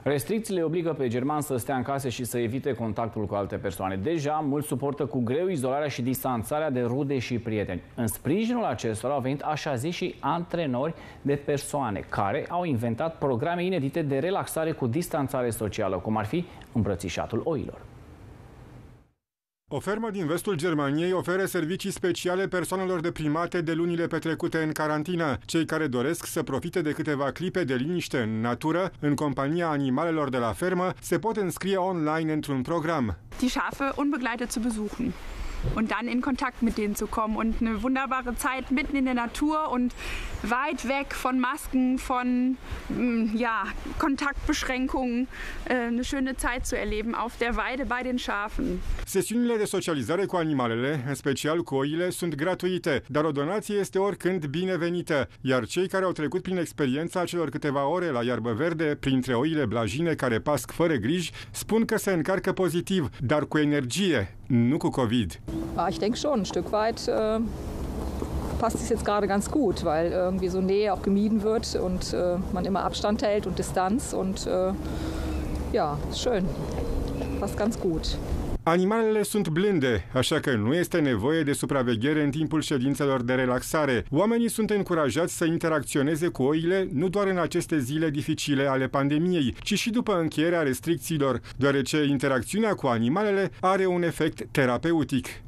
Restricțiile obligă pe germani să stea în case și să evite contactul cu alte persoane. Deja, mulți suportă cu greu izolarea și distanțarea de rude și prieteni. În sprijinul acestora au venit așa zis și antrenori de persoane care au inventat programe inedite de relaxare cu distanțare socială, cum ar fi îmbrățișatul oilor. O fermă din vestul Germaniei oferă servicii speciale persoanelor deprimate de lunile petrecute în carantină. Cei care doresc să profite de câteva clipe de liniște în natură, în compania animalelor de la fermă, se pot înscrie online într-un program. Die Schafe unbegleitet zu besuchen und dann in Kontakt mit denen zu kommen und eine wunderbare Zeit mitten in der Natur und weit weg von Masken, von Kontaktbeschränkungen, eine schöne Zeit zu erleben auf der Weide bei den Schafen. Sesiunile de socializare cu animalele, în special cu oile, sunt gratuite, dar o donație este oricând binevenită, iar cei care au trecut prin experiența celor câteva ore la iarbă verde, printre oile blajine care pasc fără griji, spun că se încarcă pozitiv, dar cu energie, nu cu COVID. Ich denke schon, ein Stück weit passt es jetzt gerade ganz gut, weil irgendwie so Nähe auch gemieden wird und man immer Abstand hält und Distanz und ja, schön, passt ganz gut. Animalele sunt blânde, așa că nu este nevoie de supraveghere în timpul ședințelor de relaxare. Oamenii sunt încurajați să interacționeze cu oile nu doar în aceste zile dificile ale pandemiei, ci și după încheierea restricțiilor, deoarece interacțiunea cu animalele are un efect terapeutic.